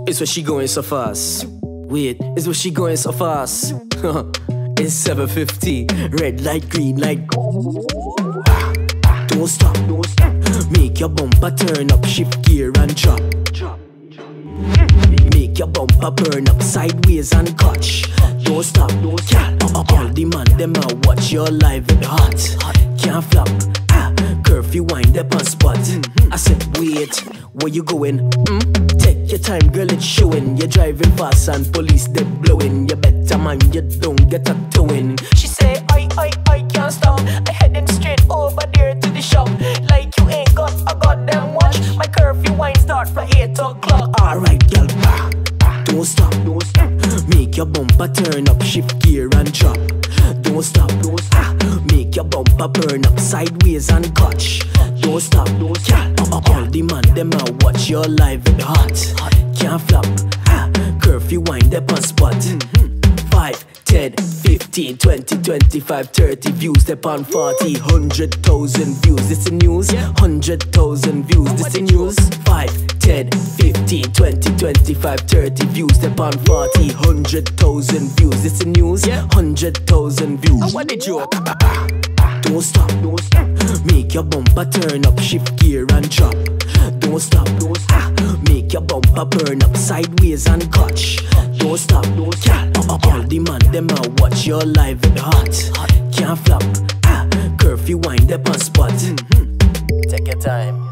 Is where she going so fast? Wait, is where she going so fast? It's 7:50, red light, green light. Don't stop, don't stop. Make your bumper turn up, shift gear and drop. Make your bumper burn up sideways and clutch. Don't stop, don't stop. All the man them a watch your live and hot. Can't flop. Curfew wind up on spot. I said wait, where you going? Take your time, girl, it's showing. You're driving fast and police they blowing. You better mind you don't get a towing. She say I can't stop. I heading straight over there to the shop. Like you ain't got a goddamn watch. My curfew wind start from 8 o'clock. Alright, girl, don't stop, don't stop. Make your bumper turn up, shift gear and drop. Don't stop, don't stop. Make your bumper burn up sideways and clutch. Don't stop, don't stop. All the man them a watch your live and hot. Can't flop. Curfew wind up on spot. 5, 10, 15, 20, 25, 30 views. Step on 40, 100,000 views. This the news. 100,000 views. This the news. 5, 10, 15, 20, 25, 30 views. Step on 40, 100,000 views. This the news. 100,000 views. What did you? Don't stop, don't stop. Make your bumper turn up, shift gear and drop. Don't stop, don't stop. Make your bumper burn up sideways and clutch. Don't stop, don't stop. All the man them a watch your live and hot. Can't flop. Curfew wind up on spot. Take your time.